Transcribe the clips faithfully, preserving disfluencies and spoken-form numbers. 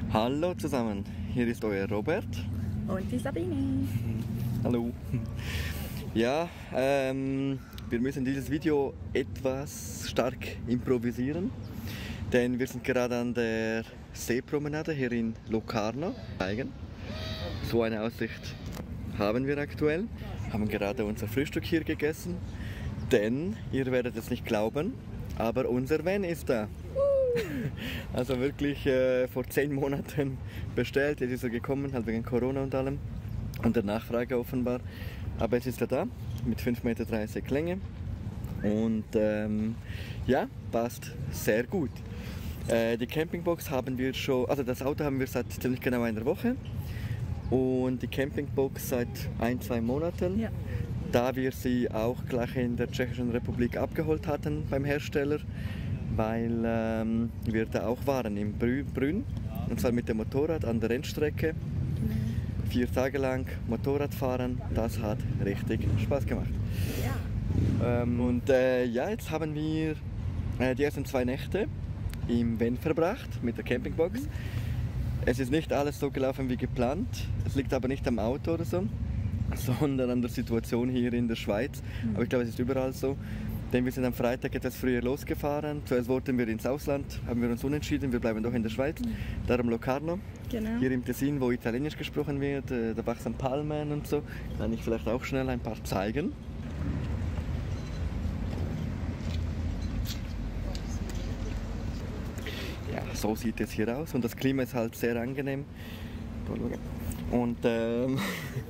Hallo zusammen, hier ist euer Robert. Und die Sabine. Hallo. Ja, ähm, wir müssen dieses Video etwas stark improvisieren, denn wir sind gerade an der Seepromenade hier in Locarno. So eine Aussicht haben wir aktuell. Haben gerade unser Frühstück hier gegessen, denn ihr werdet es nicht glauben, aber unser Van ist da. Also wirklich äh, vor zehn Monaten bestellt, jetzt ist er gekommen, halt wegen Corona und allem und der Nachfrage offenbar. Aber jetzt ist er da mit fünf Komma dreißig Meter Länge und ähm, ja, passt sehr gut. Äh, die Campingbox haben wir schon, also das Auto haben wir seit ziemlich genau einer Woche und die Campingbox seit ein, zwei Monaten. Ja. Da wir sie auch gleich in der Tschechischen Republik abgeholt hatten beim Hersteller, weil ähm, wir da auch waren im Brü Brünn, und zwar mit dem Motorrad an der Rennstrecke. Vier Tage lang Motorrad fahren, das hat richtig Spaß gemacht. Ja. Ähm, und äh, ja, jetzt haben wir äh, die ersten zwei Nächte im Van verbracht mit der Campingbox. Mhm. Es ist nicht alles so gelaufen wie geplant, es liegt aber nicht am Auto oder so, sondern an der Situation hier in der Schweiz. Mhm. Aber ich glaube, es ist überall so. Denn wir sind am Freitag etwas früher losgefahren. Zuerst wollten wir ins Ausland, haben wir uns umentschieden, wir bleiben doch in der Schweiz. Mhm. Darum Locarno, genau. Hier im Tessin, wo Italienisch gesprochen wird, da wachsen Palmen und so. Kann ich vielleicht auch schnell ein paar zeigen. Ja, so sieht es hier aus und das Klima ist halt sehr angenehm. Und ähm,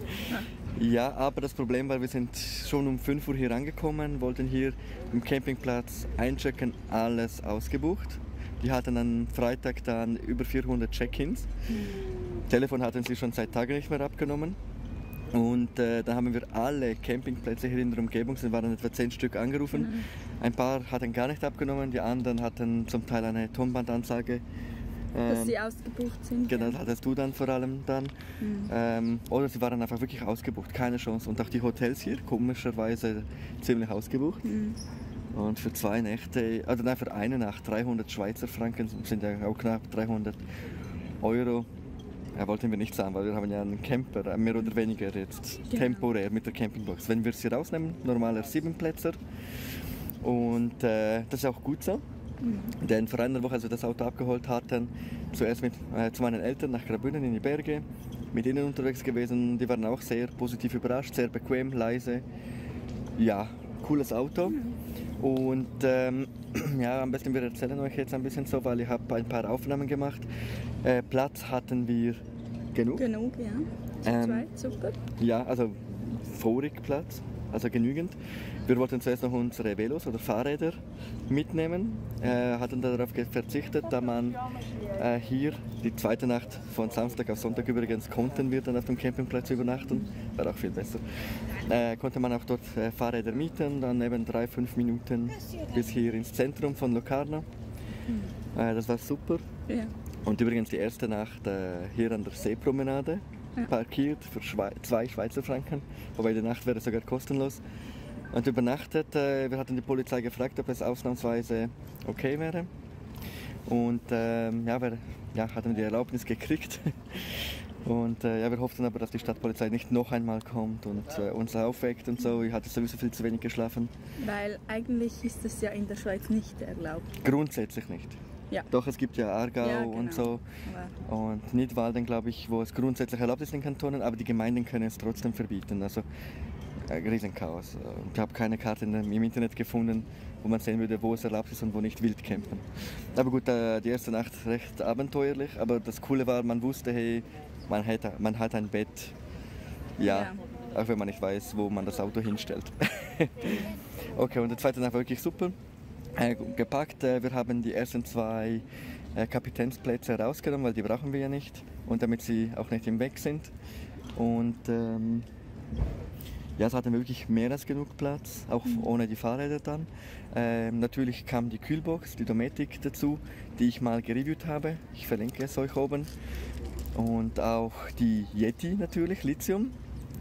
ja, aber das Problem war, wir sind schon um fünf Uhr hier angekommen, wollten hier im Campingplatz einchecken, alles ausgebucht. Die hatten am Freitag dann über vierhundert Check-ins. Mhm. Telefon hatten sie schon seit Tagen nicht mehr abgenommen. Und äh, da haben wir alle Campingplätze hier in der Umgebung, es waren etwa zehn Stück, angerufen. Mhm. Ein paar hatten gar nicht abgenommen, die anderen hatten zum Teil eine Tonbandansage. Dass sie ausgebucht sind. Genau, das hattest du dann vor allem dann. Mhm. Ähm, oder sie waren einfach wirklich ausgebucht, keine Chance. Und auch die Hotels hier, komischerweise ziemlich ausgebucht. Mhm. Und für zwei Nächte, also nein, für eine Nacht dreihundert Schweizer Franken, sind ja auch knapp dreihundert Euro. Ja, wollten wir nicht sagen, weil wir haben ja einen Camper, mehr oder weniger jetzt genau. Temporär mit der Campingbox. Wenn wir sie rausnehmen, normaler sieben Plätzer. Und äh, das ist auch gut so. Mhm. Denn vor einer Woche, als wir das Auto abgeholt hatten, zuerst mit, äh, zu meinen Eltern nach Graubünden in die Berge, mit ihnen unterwegs gewesen. Die waren auch sehr positiv überrascht, sehr bequem, leise. Ja, cooles Auto. Mhm. Und ähm, ja, am besten wir erzählen euch jetzt ein bisschen so, weil ich habe ein paar Aufnahmen gemacht. Äh, Platz hatten wir genug. Genug, ja. Zu ähm, zweit, super. Ja, also vorig Platz. Also genügend. Wir wollten zuerst noch unsere Velos oder Fahrräder mitnehmen, äh, hatten darauf verzichtet, da man äh, hier die zweite Nacht von Samstag auf Sonntag übrigens konnten wir dann auf dem Campingplatz übernachten, war auch viel besser. Äh, konnte man auch dort äh, Fahrräder mieten, dann eben drei, fünf Minuten bis hier ins Zentrum von Locarno. Äh, das war super. Ja. Und übrigens die erste Nacht äh, hier an der Seepromenade. Ja. Parkiert für Schwe zwei Schweizer Franken, wobei die Nacht wäre sogar kostenlos. Und übernachtet, äh, wir hatten die Polizei gefragt, ob es ausnahmsweise okay wäre. Und ähm, ja, wir ja, hatten die Erlaubnis gekriegt. Und äh, ja, wir hofften aber, dass die Stadtpolizei nicht noch einmal kommt und äh, uns aufweckt und so. Ich hatte sowieso viel zu wenig geschlafen. Weil eigentlich ist es ja in der Schweiz nicht erlaubt. Grundsätzlich nicht. Ja. Doch, es gibt ja Aargau ja, genau. und so aber und Nidwalden, glaube ich, wo es grundsätzlich erlaubt ist in Kantonen, aber die Gemeinden können es trotzdem verbieten. Also ein Riesenchaos. Ich habe keine Karte im Internet gefunden, wo man sehen würde, wo es erlaubt ist und wo nicht wild campen. Aber gut, die erste Nacht recht abenteuerlich, aber das Coole war, man wusste, hey, man hat, man hat ein Bett, ja, ja, auch wenn man nicht weiß, wo man das Auto hinstellt. Okay, und die zweite Nacht war wirklich super. Äh, gepackt. Äh, wir haben die ersten zwei äh, Kapitänsplätze rausgenommen, weil die brauchen wir ja nicht und damit sie auch nicht im Weg sind. Und ähm, ja, es hatten wir wirklich mehr als genug Platz, auch mhm. ohne die Fahrräder dann. Ähm, natürlich kam die Kühlbox, die Dometic dazu, die ich mal gereviewt habe. Ich verlinke es euch oben. Und auch die Yeti natürlich, Lithium.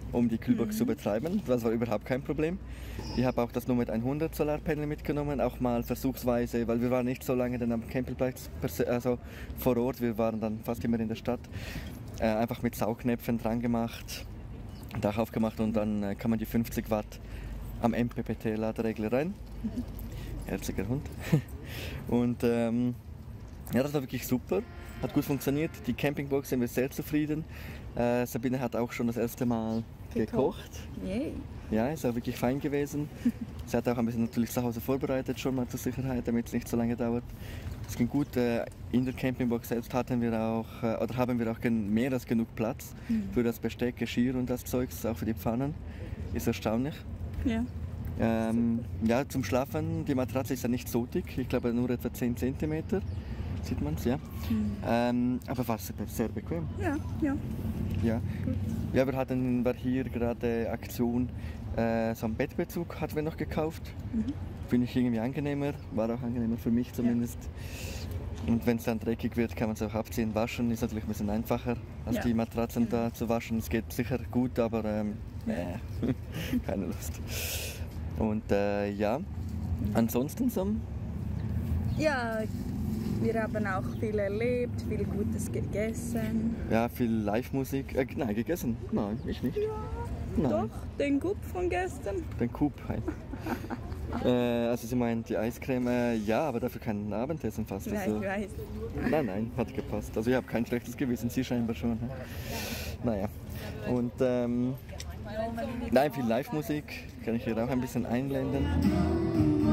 um die Kühlbox Mhm. zu betreiben. Das war überhaupt kein Problem. Ich habe auch das Nomad hundert Solarpanel mitgenommen, auch mal versuchsweise, weil wir waren nicht so lange dann am Campingplatz also vor Ort, wir waren dann fast immer in der Stadt. Äh, einfach mit Saugnäpfen dran gemacht, Dach aufgemacht und dann äh, kann man die fünfzig Watt am M P P T-Laderegler rein. Mhm. Herziger Hund. Und ähm, ja, das war wirklich super, hat gut funktioniert. Die Campingbox sind wir sehr zufrieden. Äh, Sabine hat auch schon das erste Mal gekocht. Gekocht. Yay. Ja, ist auch wirklich fein gewesen. Sie hat auch ein bisschen natürlich zu Hause vorbereitet, schon mal zur Sicherheit, damit es nicht so lange dauert. Es ging gut. Äh, in der Campingbox selbst hatten wir auch, äh, oder haben wir auch gen- mehr als genug Platz Mhm. für das Besteck, Geschirr und das Zeugs, auch für die Pfannen. Ist erstaunlich. Ja. Ähm, ja, zum Schlafen, die Matratze ist ja nicht so dick, ich glaube nur etwa zehn Zentimeter, sieht man es, ja. Mhm. Ähm, aber war sehr, sehr bequem. Ja, ja. Ja. Ja, wir hatten war hier gerade Aktion, äh, so einen Bettbezug hatten wir noch gekauft. Mhm. Finde ich irgendwie angenehmer, war auch angenehmer für mich zumindest. Und wenn es dann dreckig wird, kann man es auch abziehen, waschen, ist natürlich ein bisschen einfacher, als Ja. die Matratzen da zu waschen. Es geht sicher gut, aber ähm, äh, keine Lust. Und äh, ja, ansonsten so, Ja, wir haben auch viel erlebt, viel Gutes gegessen. ja, viel Live-Musik. Äh, nein, gegessen? Nein, ich nicht. Nein. Doch, den Gup von gestern. Den Coop halt. äh, also sie meint die Eiscreme, äh, ja, aber dafür kein Abendessen fast. Nein, Also, ich weiß. nein, nein, hat gepasst. Also ich habe kein schlechtes Gewissen, sie scheinbar schon. Ne? Naja, und ähm, nein, viel Live-Musik, kann ich hier auch ein bisschen einblenden.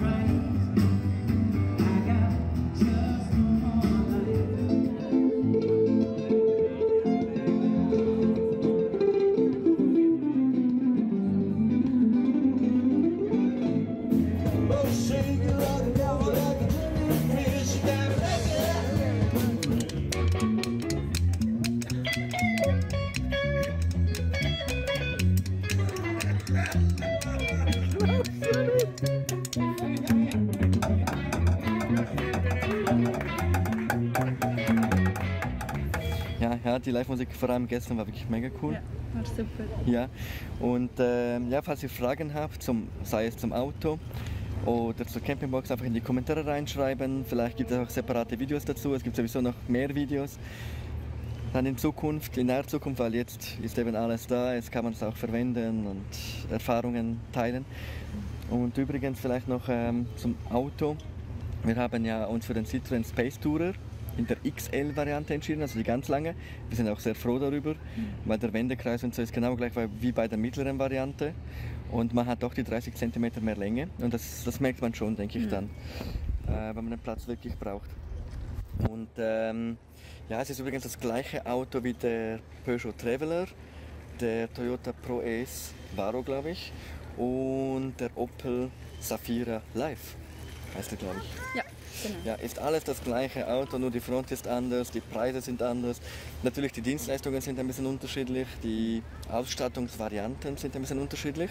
Ja, ja, die Live-Musik vor allem gestern war wirklich mega cool. Ja, war super. Ja, und ähm, ja, falls ihr Fragen habt, zum, sei es zum Auto oder zur Campingbox, einfach in die Kommentare reinschreiben. Vielleicht gibt es auch separate Videos dazu. Es gibt sowieso noch mehr Videos. Dann in Zukunft, in naher Zukunft, weil jetzt ist eben alles da, jetzt kann man es auch verwenden und Erfahrungen teilen. Und übrigens vielleicht noch ähm, zum Auto. Wir haben ja uns für den Citroën Space Tourer in der X L-Variante entschieden, also die ganz lange. Wir sind auch sehr froh darüber, weil der Wendekreis und so ist genau gleich wie bei der mittleren Variante. Und man hat doch die dreißig Zentimeter mehr Länge und das, das merkt man schon, denke ich dann, äh, wenn man den Platz wirklich braucht. Und ähm, ja, es ist übrigens das gleiche Auto wie der Peugeot Traveller, der Toyota Pro Ace Varo, glaube ich, und der Opel Zafira Live, heißt der, glaube ich. Ja, genau. Ja, ist alles das gleiche Auto, nur die Front ist anders, die Preise sind anders. Natürlich die Dienstleistungen sind ein bisschen unterschiedlich, die Ausstattungsvarianten sind ein bisschen unterschiedlich.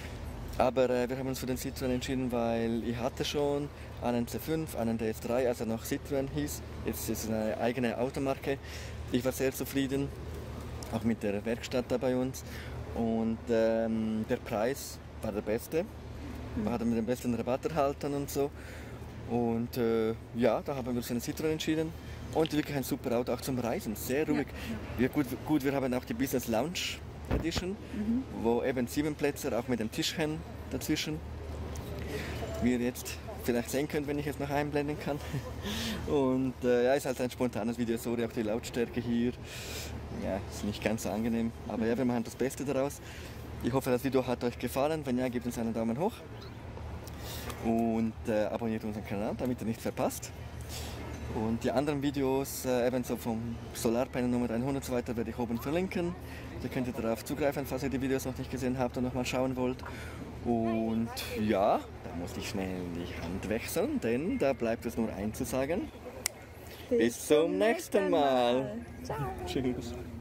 Aber äh, wir haben uns für den Citroën entschieden, weil ich hatte schon einen C fünf, einen D S drei, als er noch Citroën hieß. Jetzt ist es eine eigene Automarke. Ich war sehr zufrieden, auch mit der Werkstatt da bei uns. Und ähm, der Preis war der beste. Wir hatten den besten Rabatt erhalten und so. Und äh, ja, da haben wir uns für den Citroën entschieden. Und wirklich ein super Auto, auch zum Reisen, sehr ruhig. Ja, ja. Gut, gut, wir haben auch die Business Lounge Edition, mhm. wo eben sieben Plätze, auch mit dem Tischchen dazwischen. Wie ihr jetzt vielleicht sehen könnt, wenn ich es noch einblenden kann. Und äh, ja, ist halt ein spontanes Video, sorry, auch die Lautstärke hier. Ja, ist nicht ganz so angenehm, aber ja, wir machen das Beste daraus. Ich hoffe, das Video hat euch gefallen. Wenn ja, gebt uns einen Daumen hoch. Und äh, abonniert unseren Kanal, damit ihr nichts verpasst. Und die anderen Videos, äh, ebenso vom Solarpanel Nummer hundert und so weiter, werde ich oben verlinken. Da könnt ihr darauf zugreifen, falls ihr die Videos noch nicht gesehen habt und noch mal schauen wollt. Und ja, da muss ich schnell die Hand wechseln, denn da bleibt es nur eins zu sagen. Bis, Bis zum nächsten Mal. Mal. Ciao. Tschüss.